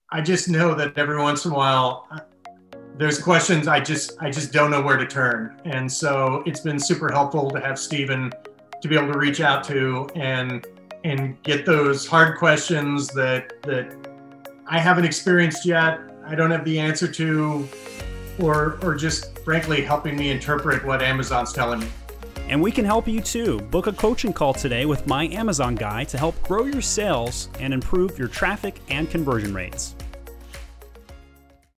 I just know that every once in a while there's questions I just don't know where to turn. And so it's been super helpful to have Stephen to be able to reach out to and get those hard questions that I haven't experienced yet, I don't have the answer to, or just frankly helping me interpret what Amazon's telling me. And we can help you too. Book a coaching call today with my Amazon guy to help grow your sales and improve your traffic and conversion rates.